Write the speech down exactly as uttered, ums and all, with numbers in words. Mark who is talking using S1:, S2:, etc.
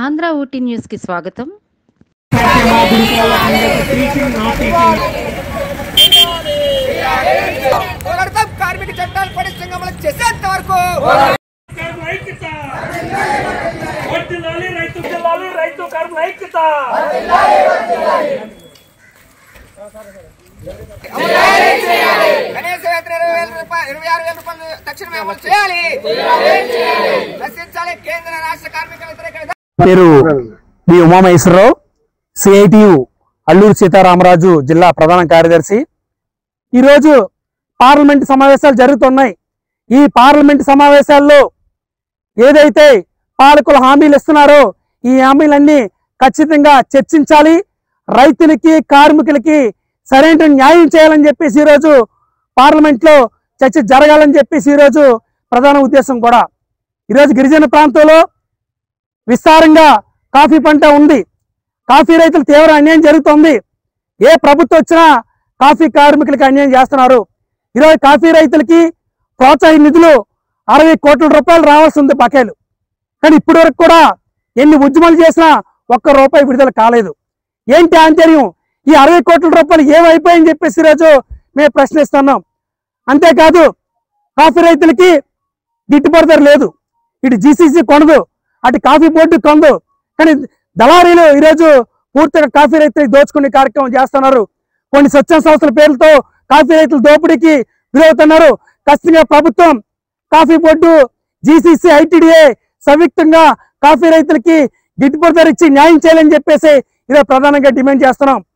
S1: Andhra Ooty news కి స్వాగతం.
S2: కార్మిక చట్టాలు పటిష్టంగా అమలు చేసేంత వరకు రైతు కార్మికుల ఐక్యత. కనీస వేతనం ఇరవై వేల రూపాయలు ఇరవై ఆరు వేల రూపాయలు తక్షణమే అమలు చేయాలి. రక్షించాలి కేంద్ర రాష్ట్ర కార్మిక వ్యతిరేక.
S3: పేరు బి ఉమామహేశ్వరరావు, సిఐటియు అల్లూరు సీతారామరాజు జిల్లా ప్రధాన కార్యదర్శి. ఈరోజు పార్లమెంట్ సమావేశాలు జరుగుతున్నాయి. ఈ పార్లమెంట్ సమావేశాల్లో ఏదైతే పాలకులు హామీలు ఇస్తున్నారో ఈ హామీలన్నీ ఖచ్చితంగా చర్చించాలి. రైతులకి కార్మికులకి సరైన న్యాయం చేయాలని చెప్పేసి ఈరోజు పార్లమెంట్లో చర్చ జరగాలని చెప్పేసి ఈరోజు ప్రధాన ఉద్దేశం కూడా. ఈరోజు గిరిజన ప్రాంతంలో విస్తారంగా కాఫీ పంట ఉంది. కాఫీ రైతులు తీవ్ర అన్యాయం జరుగుతోంది. ఏ ప్రభుత్వం వచ్చినా కాఫీ కార్మికులకి అన్యాయం చేస్తున్నారు. ఈరోజు కాఫీ రైతులకి ప్రోత్సాహ నిధులు అరవై కోట్ల రూపాయలు రావాల్సి ఉంది బకాయిలు. కానీ ఇప్పటి వరకు కూడా ఎన్ని ఉద్యమాలు చేసినా ఒక్క రూపాయి విడుదల కాలేదు. ఏంటి ఆంతర్యం? ఈ అరవై కోట్ల రూపాయలు ఏమైపోయాయని చెప్పేసి ఈరోజు మేము ప్రశ్నిస్తున్నాం. అంతేకాదు కాఫీ రైతులకి గిట్టుబాటు ధర లేదు. ఇటు జీసీసీ కొనదు, అటు కాఫీ బోర్డు కొందు. కానీ దళారీలు ఈరోజు పూర్తిగా కాఫీ రైతులకు దోచుకునే కార్యక్రమం చేస్తున్నారు. కొన్ని స్వచ్ఛంద సంస్థల పేర్లతో కాఫీ రైతులు దోపిడీకి గురవుతున్నారు. ఖచ్చితంగా ప్రభుత్వం, కాఫీ బోర్డు, జీసీసీ, ఐటీడీఏ సంయుక్తంగా కాఫీ రైతులకి గిట్టుబాటు ధర ఇచ్చి న్యాయం చేయాలని చెప్పేసి ఈరోజు ప్రధానంగా డిమాండ్ చేస్తున్నాం.